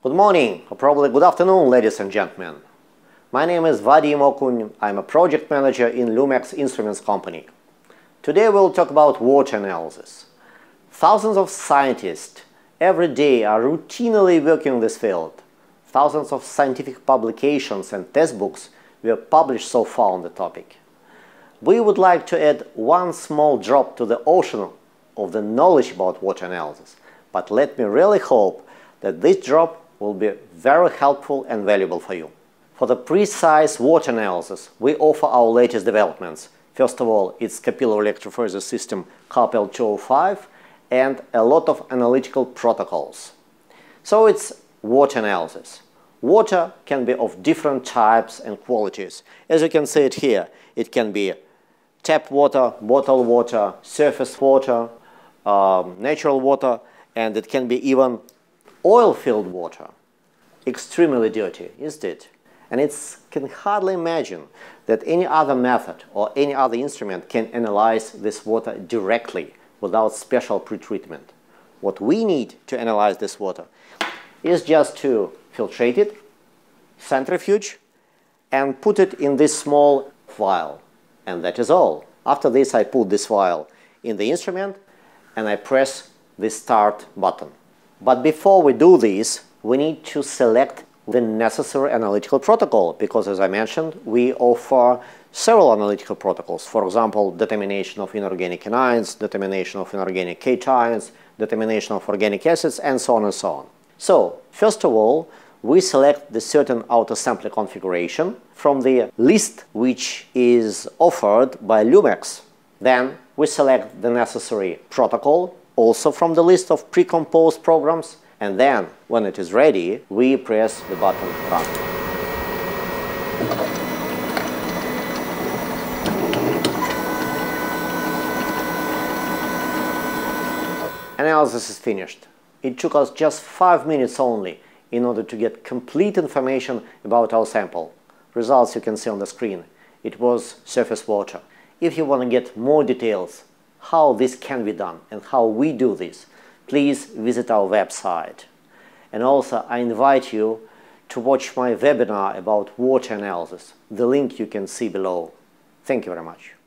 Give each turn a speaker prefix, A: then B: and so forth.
A: Good morning, or probably good afternoon, ladies and gentlemen. My name is Vadim Okun. I'm a project manager in Lumex Instruments company. Today we'll talk about water analysis. Thousands of scientists every day are routinely working in this field. Thousands of scientific publications and textbooks were published so far on the topic. We would like to add one small drop to the ocean of the knowledge about water analysis, but let me really hope that this drop will be very helpful and valuable for you. For the precise water analysis, we offer our latest developments. First of all, it's capillary electrophoresis system CAPEL 205 and a lot of analytical protocols. So it's water analysis. Water can be of different types and qualities. As you can see it here, it can be tap water, bottled water, surface water, natural water, and it can be even oil-filled water. Extremely dirty, isn't it? And it can hardly imagine that any other method or any other instrument can analyze this water directly without special pretreatment. What we need to analyze this water is just to filtrate it, centrifuge, and put it in this small vial. And that is all. After this, I put this vial in the instrument and I press the start button. But before we do this, we need to select the necessary analytical protocol because, as I mentioned, we offer several analytical protocols. For example, determination of inorganic anions, determination of inorganic cations, determination of organic acids, and so on and so on. So, first of all, we select the certain auto-sampler configuration from the list which is offered by Lumex. Then we select the necessary protocol, also from the list of pre-composed programs, and then, when it is ready, we press the button Run. Analysis is finished. It took us just 5 minutes only in order to get complete information about our sample. Results you can see on the screen. It was surface water. If you want to get more details how this can be done and how we do this, please visit our website. And also I invite you to watch my webinar about water analysis. The link you can see below. Thank you very much.